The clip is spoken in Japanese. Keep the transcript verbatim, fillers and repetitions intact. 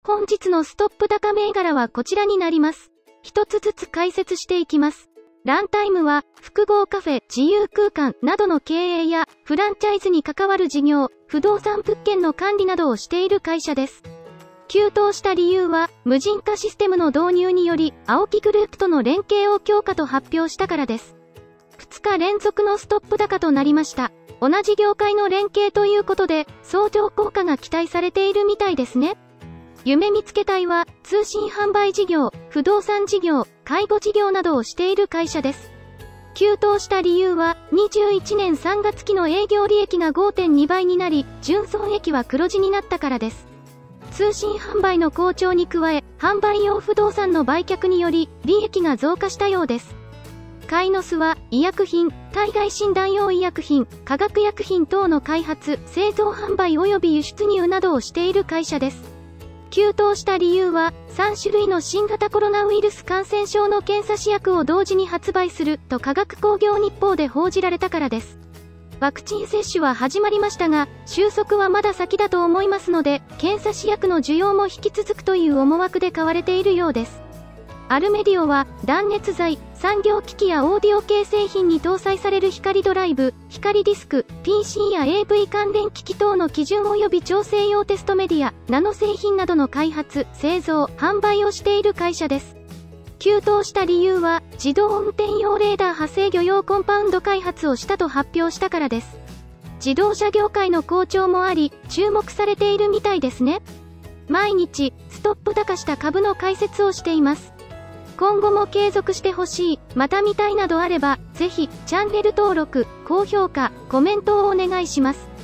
本日のストップ高銘柄はこちらになります。一つずつ解説していきます。ランタイムは、複合カフェ、自由空間などの経営や、フランチャイズに関わる事業、不動産物件の管理などをしている会社です。急騰した理由は、無人化システムの導入により、青木グループとの連携を強化と発表したからです。ふつか連続のストップ高となりました。同じ業界の連携ということで、相乗効果が期待されているみたいですね。夢見つけ隊は、通信販売事業、不動産事業、介護事業などをしている会社です。急騰した理由は、にじゅういちねんさんがつ期の営業利益が ごてんに 倍になり、純損益は黒字になったからです。通信販売の好調に加え、販売用不動産の売却により、利益が増加したようです。カイノスは、医薬品、体外診断用医薬品、化学薬品等の開発、製造販売及び輸出入などをしている会社です。急騰した理由は、さん種類の新型コロナウイルス感染症の検査試薬を同時に発売すると科学工業日報で報じられたからです。ワクチン接種は始まりましたが、収束はまだ先だと思いますので、検査試薬の需要も引き続くという思惑で買われているようです。アルメディオは、断熱材、産業機器やオーディオ系製品に搭載される光ドライブ、光ディスク、ピーシー や エーブイ 関連機器等の基準及び調整用テストメディア、ナノ製品などの開発、製造、販売をしている会社です。急騰した理由は、自動運転用レーダー派生魚用コンパウンド開発をしたと発表したからです。自動車業界の好調もあり、注目されているみたいですね。毎日、ストップ高した株の解説をしています。今後も継続してほしい、また見たいなどあれば、ぜひ、チャンネル登録、高評価、コメントをお願いします。